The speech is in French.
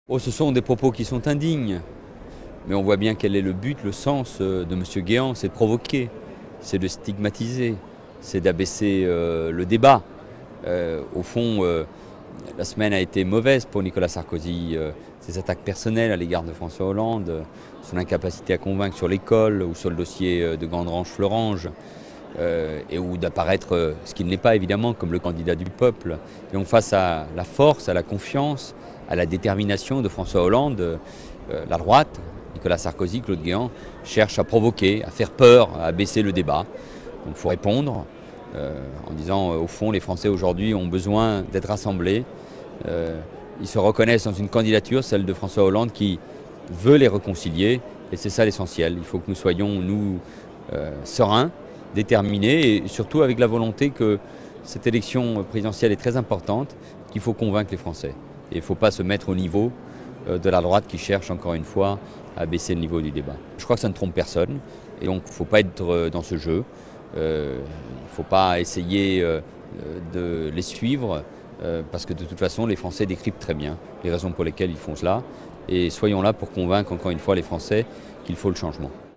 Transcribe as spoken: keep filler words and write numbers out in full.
Oh, ce sont des propos qui sont indignes, mais on voit bien quel est le but, le sens de M. Guéant, c'est de provoquer, c'est de stigmatiser, c'est d'abaisser euh, le débat. Euh, au fond, euh, la semaine a été mauvaise pour Nicolas Sarkozy. Euh, ses attaques personnelles à l'égard de François Hollande, euh, son incapacité à convaincre sur l'école ou sur le dossier euh, de Gandrange-Florange, euh, et ou d'apparaître, euh, ce qu'il n'est pas évidemment, comme le candidat du peuple. Et donc face à la force, à la confiance, à la détermination de François Hollande, euh, la droite, Nicolas Sarkozy, Claude Guéant, cherche à provoquer, à faire peur, à baisser le débat. Donc il faut répondre euh, en disant, euh, au fond, les Français aujourd'hui ont besoin d'être rassemblés. Euh, ils se reconnaissent dans une candidature, celle de François Hollande, qui veut les réconcilier. Et c'est ça l'essentiel. Il faut que nous soyons, nous, euh, sereins, déterminés, et surtout avec la volonté que cette élection présidentielle est très importante, qu'il faut convaincre les Français. Et il ne faut pas se mettre au niveau de la droite qui cherche encore une fois à baisser le niveau du débat. Je crois que ça ne trompe personne, et donc il ne faut pas être dans ce jeu. Euh, il ne faut pas essayer euh, de les suivre, euh, parce que de toute façon les Français décryptent très bien les raisons pour lesquelles ils font cela. Et soyons là pour convaincre encore une fois les Français qu'il faut le changement.